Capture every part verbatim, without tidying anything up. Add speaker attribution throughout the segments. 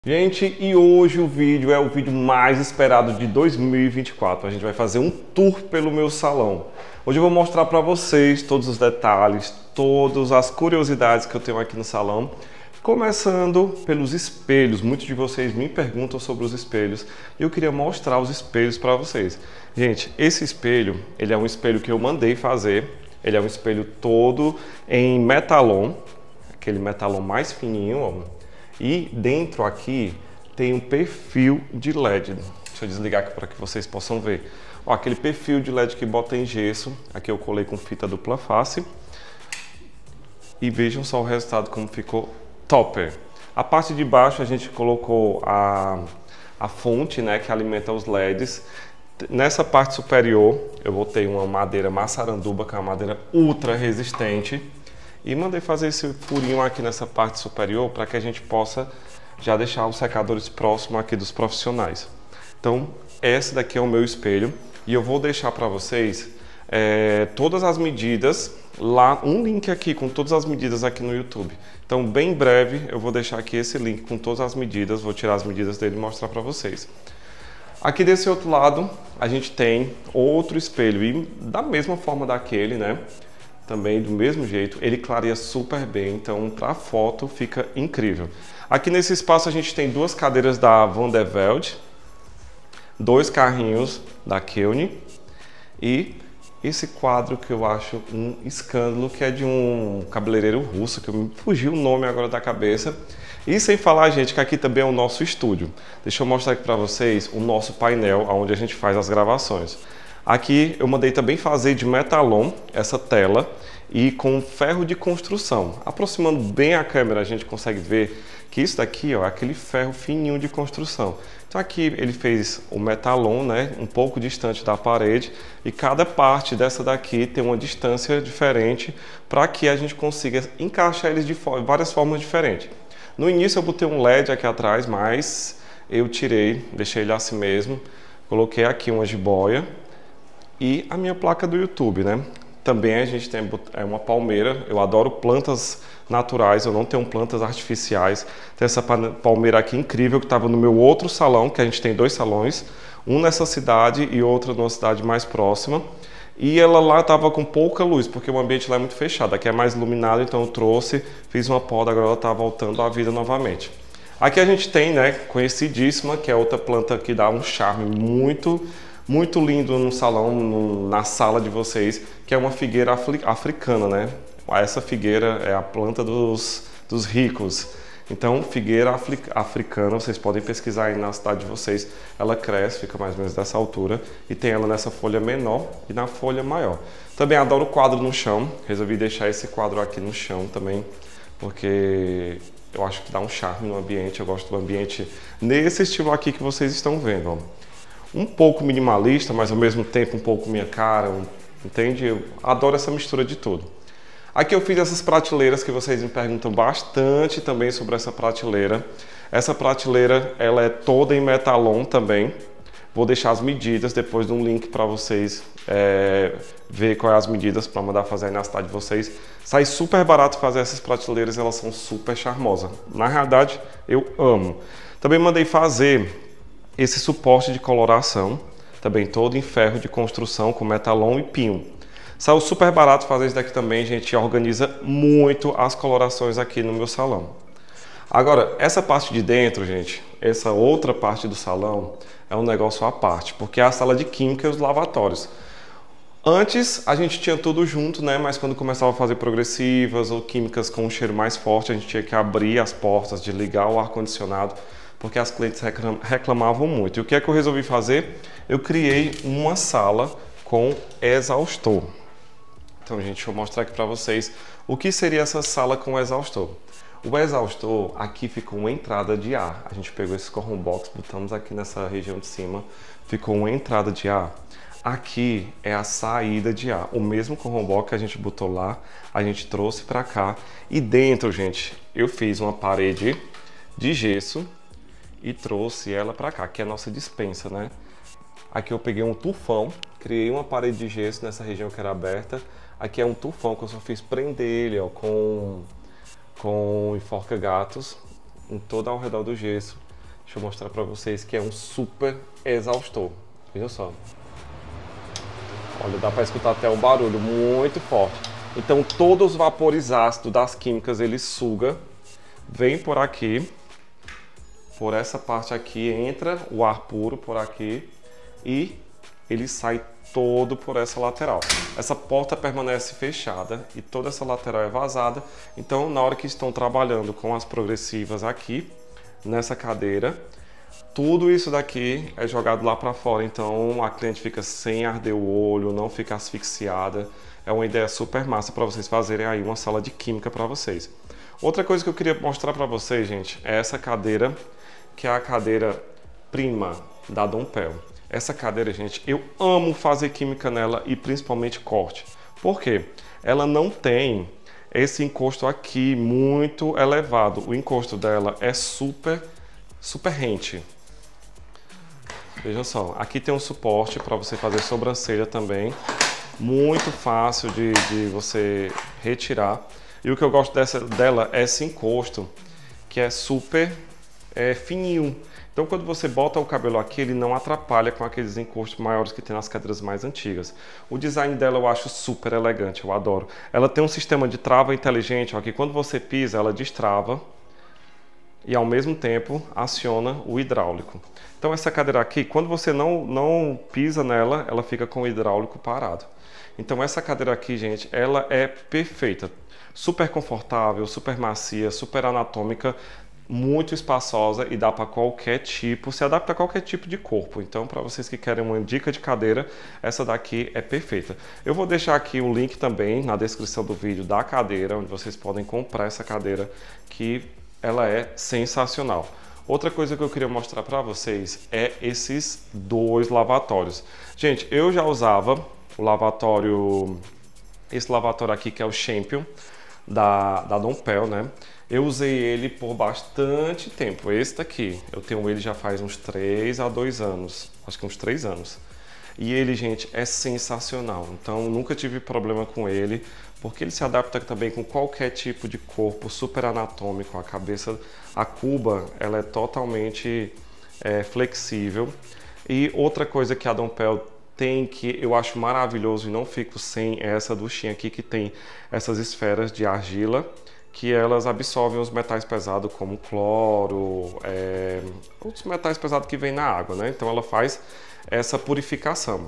Speaker 1: Gente, e hoje o vídeo é o vídeo mais esperado de dois mil e vinte e quatro. A gente vai fazer um tour pelo meu salão. Hoje eu vou mostrar para vocês todos os detalhes, todas as curiosidades que eu tenho aqui no salão. Começando pelos espelhos. Muitos de vocês me perguntam sobre os espelhos e eu queria mostrar os espelhos para vocês. Gente, esse espelho, ele é um espelho que eu mandei fazer. Ele é um espelho todo em metalon, aquele metalon mais fininho, ó. E dentro aqui tem um perfil de L E D. Deixa eu desligar aqui para que vocês possam ver. Ó, aquele perfil de L E D que bota em gesso. Aqui eu colei com fita dupla face. E vejam só o resultado como ficou topper. A parte de baixo a gente colocou a, a fonte, né, que alimenta os L E Ds. Nessa parte superior eu botei uma madeira maçaranduba, que é uma madeira ultra resistente. E mandei fazer esse furinho aqui nessa parte superior para que a gente possa já deixar os secadores próximos aqui dos profissionais. Então, esse daqui é o meu espelho e eu vou deixar para vocês é, todas as medidas lá, um link aqui com todas as medidas aqui no YouTube. Então, bem breve eu vou deixar aqui esse link com todas as medidas, vou tirar as medidas dele e mostrar para vocês. Aqui desse outro lado a gente tem outro espelho e da mesma forma daquele, né? Também do mesmo jeito, ele clareia super bem, então para foto fica incrível. Aqui nesse espaço a gente tem duas cadeiras da Van der Velde, dois carrinhos da Keuning e esse quadro que eu acho um escândalo, que é de um cabeleireiro russo, que me fugiu o nome agora da cabeça. E sem falar, gente, que aqui também é o nosso estúdio. Deixa eu mostrar aqui para vocês o nosso painel, onde a gente faz as gravações. Aqui eu mandei também fazer de metalon essa tela e com ferro de construção. Aproximando bem a câmera a gente consegue ver que isso daqui ó, é aquele ferro fininho de construção. Então aqui ele fez o metalon, né, um pouco distante da parede e cada parte dessa daqui tem uma distância diferente para que a gente consiga encaixar eles de várias formas diferentes. No início eu botei um L E D aqui atrás, mas eu tirei, deixei ele assim mesmo, coloquei aqui uma jiboia e a minha placa do YouTube, né? Também a gente tem é uma palmeira. Eu adoro plantas naturais, eu não tenho plantas artificiais. Tem essa palmeira aqui incrível que estava no meu outro salão, que a gente tem dois salões, um nessa cidade e outro numa cidade mais próxima. E ela lá estava com pouca luz, porque o ambiente lá é muito fechado. Aqui é mais iluminado, então eu trouxe, fiz uma poda, agora ela está voltando à vida novamente. Aqui a gente tem, né, conhecidíssima, que é outra planta que dá um charme muito muito lindo no salão, no, na sala de vocês, que é uma figueira afri, africana, né? Essa figueira é a planta dos, dos ricos. Então, figueira afri, africana, vocês podem pesquisar aí na cidade de vocês. Ela cresce, fica mais ou menos dessa altura, e tem ela nessa folha menor e na folha maior. Também adoro quadro no chão, resolvi deixar esse quadro aqui no chão também, porque eu acho que dá um charme no ambiente, eu gosto do ambiente nesse estilo aqui que vocês estão vendo, ó. Um pouco minimalista, mas ao mesmo tempo um pouco minha cara, um, entende? Eu adoro essa mistura de tudo. Aqui eu fiz essas prateleiras que vocês me perguntam bastante também sobre essa prateleira. Essa prateleira, ela é toda em metalon também. Vou deixar as medidas depois de um link para vocês é, ver quais as medidas para mandar fazer aí na cidade de vocês. Sai super barato fazer essas prateleiras, elas são super charmosas. Na realidade, eu amo. Também mandei fazer esse suporte de coloração, também todo em ferro de construção com metalon e pinho. Saiu super barato fazer isso daqui também, gente, organiza muito as colorações aqui no meu salão. Agora, essa parte de dentro, gente, essa outra parte do salão é um negócio à parte, porque é a sala de química e os lavatórios. Antes a gente tinha tudo junto, né? Mas quando começava a fazer progressivas ou químicas com um cheiro mais forte, a gente tinha que abrir as portas, desligar o ar-condicionado, porque as clientes reclamavam muito. E o que é que eu resolvi fazer? Eu criei uma sala com exaustor. Então, gente, deixa eu mostrar aqui para vocês o que seria essa sala com exaustor. O exaustor, aqui ficou uma entrada de ar. A gente pegou esse corrom box, botamos aqui nessa região de cima, ficou uma entrada de ar. Aqui é a saída de ar. O mesmo corrom box que a gente botou lá, a gente trouxe para cá. E dentro, gente, eu fiz uma parede de gesso e trouxe ela para cá, que é a nossa dispensa, né? Aqui eu peguei um tufão, criei uma parede de gesso nessa região que era aberta. Aqui é um tufão que eu só fiz prender ele, ó, com, com enforca-gatos em todo ao redor do gesso. Deixa eu mostrar para vocês que é um super exaustor. Veja só. Olha, dá para escutar até o barulho muito forte. Então todos os vapores ácidos das químicas ele suga, vem por aqui, por essa parte aqui, entra o ar puro por aqui e ele sai todo por essa lateral. Essa porta permanece fechada e toda essa lateral é vazada. Então na hora que estão trabalhando com as progressivas aqui, nessa cadeira, tudo isso daqui é jogado lá para fora, então a cliente fica sem arder o olho, não fica asfixiada. É uma ideia super massa para vocês fazerem aí uma sala de química para vocês. Outra coisa que eu queria mostrar para vocês, gente, é essa cadeira, que é a cadeira prima da Dompel. Essa cadeira, gente, eu amo fazer química nela e principalmente corte. Por quê? Ela não tem esse encosto aqui muito elevado. O encosto dela é super, super rente. Vejam só, aqui tem um suporte para você fazer sobrancelha também. Muito fácil de, de você retirar. E o que eu gosto dessa, dela é esse encosto, que é super é, fininho. Então quando você bota o cabelo aqui, ele não atrapalha com aqueles encostos maiores que tem nas cadeiras mais antigas. O design dela eu acho super elegante, eu adoro. Ela tem um sistema de trava inteligente, ó, que quando você pisa, ela destrava e ao mesmo tempo aciona o hidráulico. Então essa cadeira aqui, quando você não, não pisa nela, ela fica com o hidráulico parado. Então essa cadeira aqui, gente, ela é perfeita. Super confortável, super macia, super anatômica, muito espaçosa e dá para qualquer tipo, se adapta a qualquer tipo de corpo. Então, para vocês que querem uma dica de cadeira, essa daqui é perfeita. Eu vou deixar aqui o link também na descrição do vídeo da cadeira, onde vocês podem comprar essa cadeira, que ela é sensacional. Outra coisa que eu queria mostrar para vocês é esses dois lavatórios. Gente, eu já usava o lavatório, esse lavatório aqui que é o Champion da, da Dompel, né? Eu usei ele por bastante tempo. Esse daqui, eu tenho ele já faz uns três a dois anos, acho que uns três anos. E ele, gente, é sensacional. Então, nunca tive problema com ele, porque ele se adapta também com qualquer tipo de corpo, super anatômico. A cabeça, a cuba, ela é totalmente é, flexível. E outra coisa que a Dompel tem, que eu acho maravilhoso e não fico sem, é essa duchinha aqui, que tem essas esferas de argila, que elas absorvem os metais pesados como cloro, é, outros metais pesados que vêm na água, né? Então ela faz essa purificação.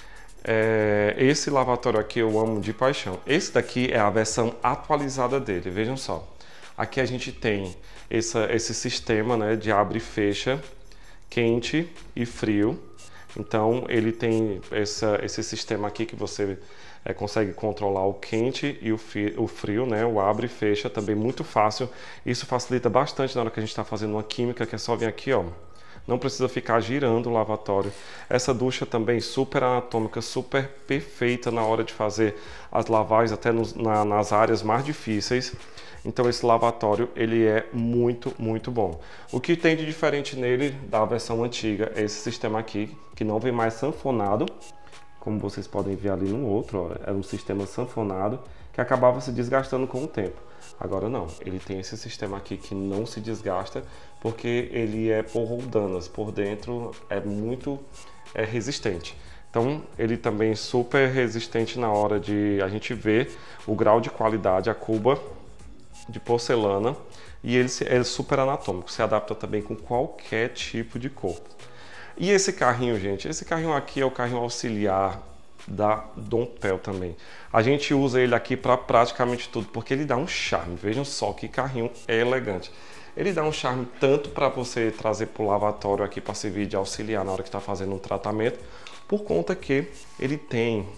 Speaker 1: É, esse lavatório aqui eu amo de paixão. Esse daqui é a versão atualizada dele, vejam só. Aqui a gente tem essa, esse sistema, né, de abre e fecha, quente e frio. Então ele tem essa, esse sistema aqui que você é, consegue controlar o quente e o, fi, o frio, né? O abre e fecha, também muito fácil. Isso facilita bastante na hora que a gente está fazendo uma química, que é só vir aqui, ó. Não precisa ficar girando o lavatório. Essa ducha também super anatômica, super perfeita na hora de fazer as lavagens, até nos, na, nas áreas mais difíceis. Então esse lavatório, ele é muito, muito bom. O que tem de diferente nele da versão antiga é esse sistema aqui, que não vem mais sanfonado, como vocês podem ver ali no outro, ó, era um sistema sanfonado que acabava se desgastando com o tempo. Agora não, ele tem esse sistema aqui que não se desgasta, porque ele é por roldanas, por dentro é muito é, resistente. Então ele também é super resistente na hora de a gente ver o grau de qualidade, a cuba de porcelana, e ele é super anatômico, se adapta também com qualquer tipo de corpo. E esse carrinho, gente, esse carrinho aqui é o carrinho auxiliar da Dompel também. A gente usa ele aqui para praticamente tudo, porque ele dá um charme. Vejam só que carrinho elegante. Ele dá um charme tanto para você trazer para o lavatório aqui para servir de auxiliar na hora que está fazendo um tratamento, por conta que ele tem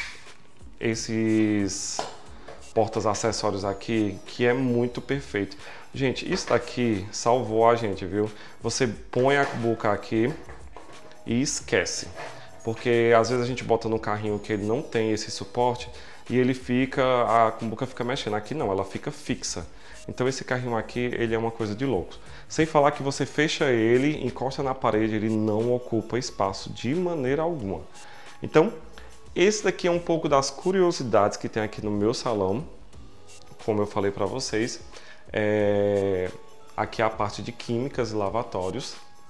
Speaker 1: esses portas acessórios aqui, que é muito perfeito. Gente, isso daqui salvou a gente, viu? Você põe a boca aqui e esquece. Porque às vezes a gente bota no carrinho que ele não tem esse suporte e ele fica, a cumbuca fica mexendo. Aqui não, ela fica fixa. Então esse carrinho aqui, ele é uma coisa de louco. Sem falar que você fecha ele, encosta na parede, ele não ocupa espaço de maneira alguma. Então, esse daqui é um pouco das curiosidades que tem aqui no meu salão. Como eu falei para vocês, é... aqui é a parte de químicas e lavatórios.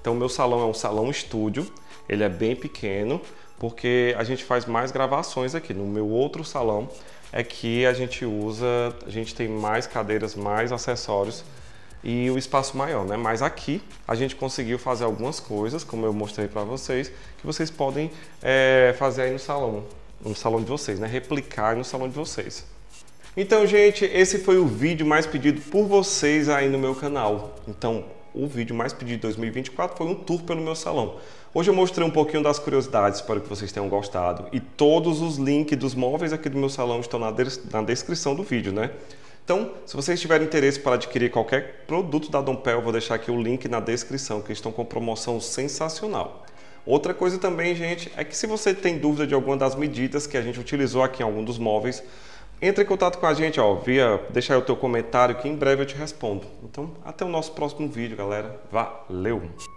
Speaker 1: Então o meu salão é um salão estúdio, ele é bem pequeno, porque a gente faz mais gravações aqui. No meu outro salão é que a gente usa, a gente tem mais cadeiras, mais acessórios e o espaço maior, né? Mas aqui a gente conseguiu fazer algumas coisas, como eu mostrei para vocês, que vocês podem é, fazer aí no salão, no salão de vocês, né? Replicar aí no salão de vocês. Então, gente, esse foi o vídeo mais pedido por vocês aí no meu canal. Então, o vídeo mais pedido de dois mil e vinte e quatro foi um tour pelo meu salão. Hoje eu mostrei um pouquinho das curiosidades, espero que vocês tenham gostado. E todos os links dos móveis aqui do meu salão estão na, des na descrição do vídeo, né? Então, se vocês tiverem interesse para adquirir qualquer produto da Dompel, eu vou deixar aqui o link na descrição, que estão com promoção sensacional. Outra coisa também, gente, é que se você tem dúvida de alguma das medidas que a gente utilizou aqui em algum dos móveis, entre em contato com a gente, ó, via, deixa aí o teu comentário que em breve eu te respondo. Então, até o nosso próximo vídeo, galera. Valeu!